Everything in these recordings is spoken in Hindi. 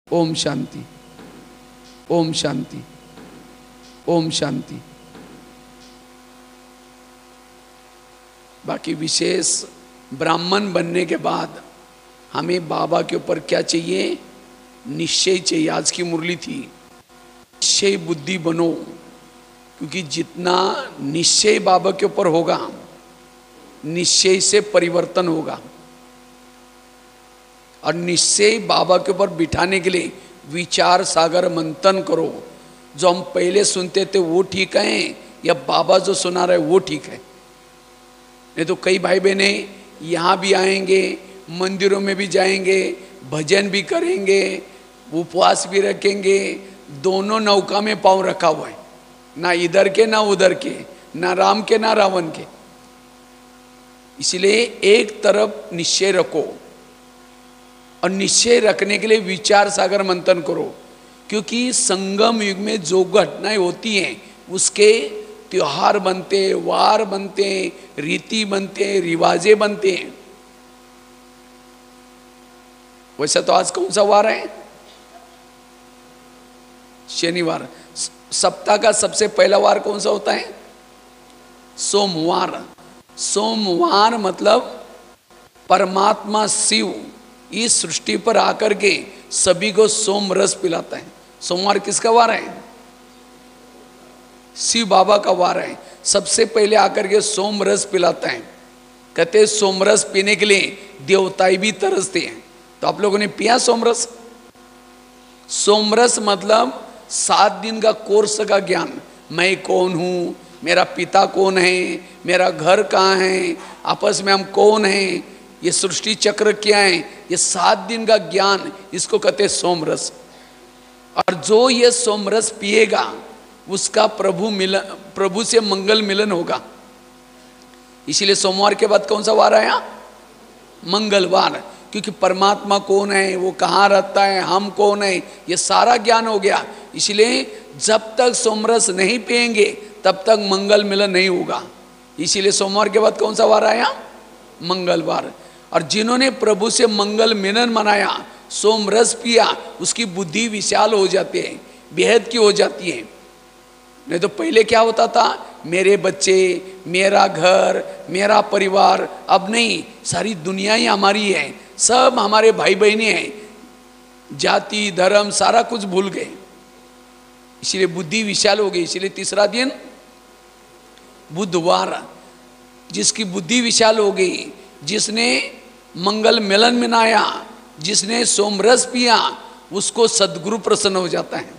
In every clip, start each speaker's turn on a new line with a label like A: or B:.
A: ओम शांति, ओम शांति, ओम शांति। बाकी विशेष ब्राह्मण बनने के बाद हमें बाबा के ऊपर क्या चाहिए? निश्चय चाहिए। आज की मुरली थी निश्चय बुद्धि बनो, क्योंकि जितना निश्चय बाबा के ऊपर होगा निश्चय से परिवर्तन होगा। और निश्चय बाबा के ऊपर बिठाने के लिए विचार सागर मंथन करो। जो हम पहले सुनते थे वो ठीक है या बाबा जो सुना रहे वो ठीक है? नहीं तो कई भाई बहने यहाँ भी आएंगे, मंदिरों में भी जाएंगे, भजन भी करेंगे, उपवास भी रखेंगे, दोनों नौका में पांव रखा हुआ है, ना इधर के ना उधर के, ना राम के ना रावण के। इसलिए एक तरफ निश्चय रखो और निश्चय रखने के लिए विचार सागर मंथन करो, क्योंकि संगम युग में जो घटनाएं होती हैं उसके त्योहार बनते, वार बनते, रीति बनते, रिवाजे बनते हैं। वैसे तो आज कौन सा वार है? शनिवार। सप्ताह का सबसे पहला वार कौन सा होता है? सोमवार। सोमवार मतलब परमात्मा शिव इस सृष्टि पर आकर के सभी को सोम रस पिलाता है। सोमवार किसका वार है? शिव बाबा का वार है। सबसे पहले आकर के सोम रस पिलाता है। कहते सोम रस पीने के लिए देवताएं भी तरसते हैं। तो आप लोगों ने पिया सोमरस? सोमरस मतलब 7 दिन का कोर्स का ज्ञान। मैं कौन हूँ, मेरा पिता कौन है, मेरा घर कहाँ है, आपस में हम कौन हैं, ये सृष्टि चक्र क्या है, ये 7 दिन का ज्ञान, इसको कहते हैं सोमरस। और जो ये सोमरस पिएगा उसका प्रभु से मंगल मिलन होगा। इसीलिए सोमवार के बाद कौन सा वार आया? मंगलवार। क्योंकि परमात्मा कौन है, वो कहाँ रहता है, हम कौन है, ये सारा ज्ञान हो गया। इसलिए जब तक सोमरस नहीं पिएंगे तब तक मंगल मिलन नहीं होगा। इसीलिए सोमवार के बाद कौन सा वार आया? मंगलवार। और जिन्होंने प्रभु से मंगल मिलन मनाया, सोमरस पिया, उसकी बुद्धि विशाल हो जाती है, बेहद की हो जाती है। नहीं तो पहले क्या होता था? मेरे बच्चे, मेरा घर, मेरा परिवार। अब नहीं, सारी दुनिया ही हमारी है, सब हमारे भाई बहने हैं, जाति धर्म सारा कुछ भूल गए। इसलिए बुद्धि विशाल हो गई। इसलिए तीसरा दिन बुधवार। जिसकी बुद्धि विशाल हो गई, जिसने मंगल मिलन मनाया, जिसने सोमरस पिया, उसको सद्गुरु प्रसन्न हो जाता है।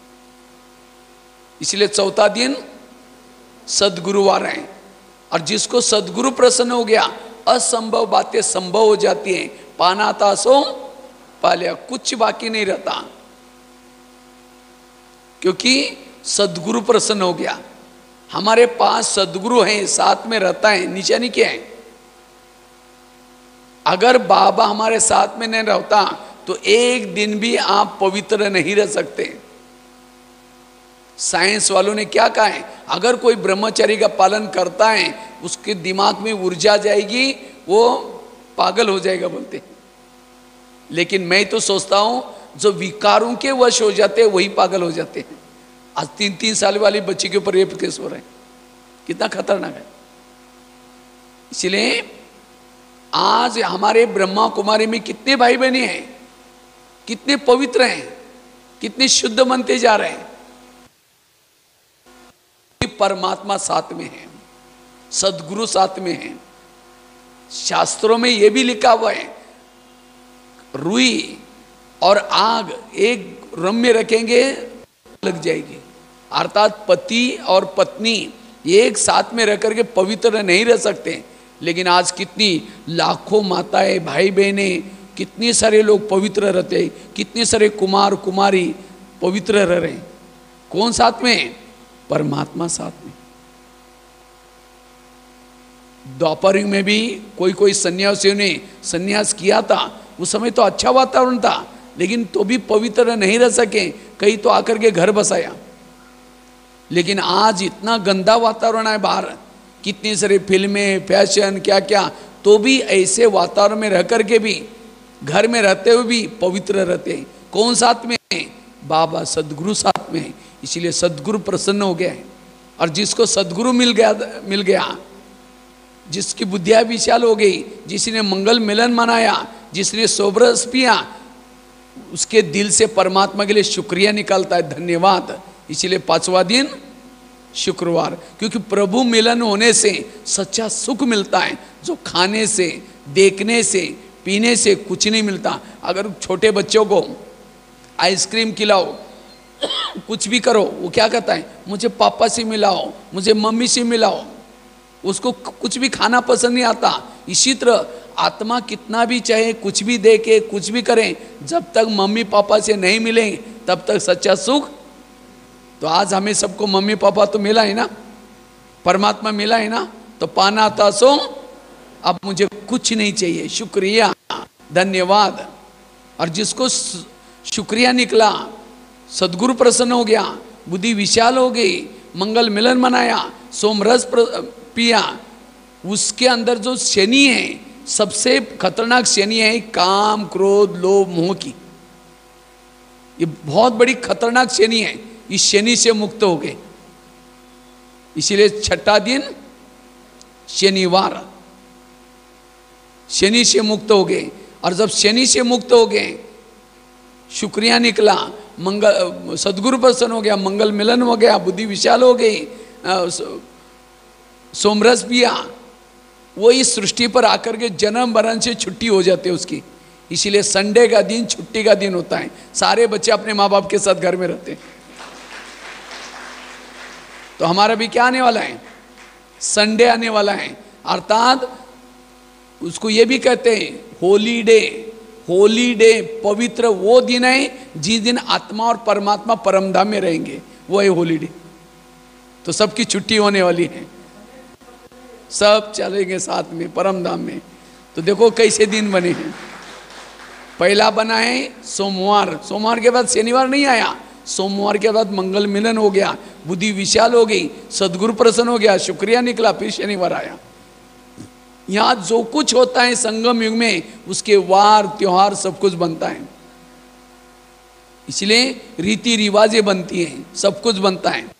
A: इसलिए चौथा दिन सद्गुरुवार है। और जिसको सद्गुरु प्रसन्न हो गया, असंभव बातें संभव हो जाती हैं। पाना था सो पालिया, कुछ बाकी नहीं रहता, क्योंकि सद्गुरु प्रसन्न हो गया। हमारे पास सद्गुरु हैं, साथ में रहता है, निशानी क्या है? अगर बाबा हमारे साथ में नहीं रहता तो एक दिन भी आप पवित्र नहीं रह सकते। साइंस वालों ने क्या कहा है? अगर कोई ब्रह्मचर्य का पालन करता है उसके दिमाग में ऊर्जा जाएगी, वो पागल हो जाएगा बोलते। लेकिन मैं तो सोचता हूं जो विकारों के वश हो जाते हैं वही पागल हो जाते हैं। आज 3-3 साल वाली बच्ची के ऊपर रेप केस हो रहे हैं, कितना खतरनाक है। इसलिए आज हमारे ब्रह्मा कुमारी में कितने भाई बहने हैं, कितने पवित्र हैं, कितने शुद्ध बनते जा रहे हैं। परमात्मा साथ में है, सद्गुरु साथ में है। शास्त्रों में यह भी लिखा हुआ है, रुई और आग एक रम में रखेंगे लग जाएगी। अर्थात पति और पत्नी एक साथ में रह करके पवित्र नहीं रह सकते। लेकिन आज कितनी लाखों माताएं, भाई बहने, कितने सारे लोग पवित्र रहते हैं, कितने सारे कुमार कुमारी पवित्र रह रहे हैं। कौन साथ में? परमात्मा साथ में। द्वापर युग में भी कोई कोई सन्यासियों ने सन्यास किया था, उस समय तो अच्छा वातावरण था, लेकिन तो भी पवित्र नहीं रह सके, कहीं तो आकर के घर बसाया। लेकिन आज इतना गंदा वातावरण है बाहर, कितनी सारी फिल्में, फैशन, क्या क्या, तो भी ऐसे वातावरण में रह करके भी, घर में रहते हुए भी पवित्र रहते हैं। कौन साथ में है? बाबा सदगुरु साथ में है। इसीलिए सदगुरु प्रसन्न हो गया है। और जिसको सदगुरु मिल गया, जिसकी बुद्धियां विशाल हो गई, जिसने मंगल मिलन मनाया, जिसने सोबरस पिया, उसके दिल से परमात्मा के लिए शुक्रिया निकलता है, धन्यवाद। इसीलिए 5वां दिन शुक्रवार, क्योंकि प्रभु मिलन होने से सच्चा सुख मिलता है, जो खाने से, देखने से, पीने से कुछ नहीं मिलता। अगर छोटे बच्चों को आइसक्रीम खिलाओ, कुछ भी करो, वो क्या कहता है? मुझे पापा से मिलाओ, मुझे मम्मी से मिलाओ। उसको कुछ भी खाना पसंद नहीं आता। इसी तरह आत्मा कितना भी चाहे, कुछ भी दे के, कुछ भी करें, जब तक मम्मी पापा से नहीं मिले तब तक सच्चा सुख। तो आज हमें सबको मम्मी पापा तो मिला है ना, परमात्मा मिला है ना, तो पाना था सो अब मुझे कुछ नहीं चाहिए, शुक्रिया, धन्यवाद। और जिसको शुक्रिया निकला, सदगुरु प्रसन्न हो गया, बुद्धि विशाल हो गई, मंगल मिलन मनाया, सोमरस पिया, उसके अंदर जो शनि है, सबसे खतरनाक शनि है काम, क्रोध, लोभ, मोह की। ये बहुत बड़ी खतरनाक शनि है। इस शनि से मुक्त हो गए। इसीलिए 6ठा दिन शनिवार, शनि से मुक्त हो गए। और जब शनि से मुक्त हो गए, शुक्रिया निकला, मंगल, सदगुरु प्रसन्न हो गया, मंगल मिलन हो गया, बुद्धि विशाल हो गई, सोमरस पिया, वो इस सृष्टि पर आकर के जन्म मरण से छुट्टी हो जाती है उसकी। इसीलिए संडे का दिन छुट्टी का दिन होता है। सारे बच्चे अपने माँ बाप के साथ घर में रहते हैं। तो हमारा भी क्या आने वाला है? संडे आने वाला है। अर्थात उसको ये भी कहते हैं होली डे। होली डे पवित्र वो दिन है जिस दिन आत्मा और परमात्मा परमधाम में रहेंगे, वो है होली डे। तो सबकी छुट्टी होने वाली है, सब चलेंगे साथ में परमधाम में। तो देखो कैसे दिन बने हैं। पहला बना है सोमवार, सोमवार के बाद शनिवार नहीं आया, सोमवार के बाद मंगल मिलन हो गया, बुद्धि विशाल हो गई, सदगुरु प्रसन्न हो गया, शुक्रिया निकला, फिर शनिवार आया। यहाँ जो कुछ होता है संगम युग में, उसके वार त्योहार सब कुछ बनता है। इसलिए रीति रिवाजें बनती हैं, सब कुछ बनता है।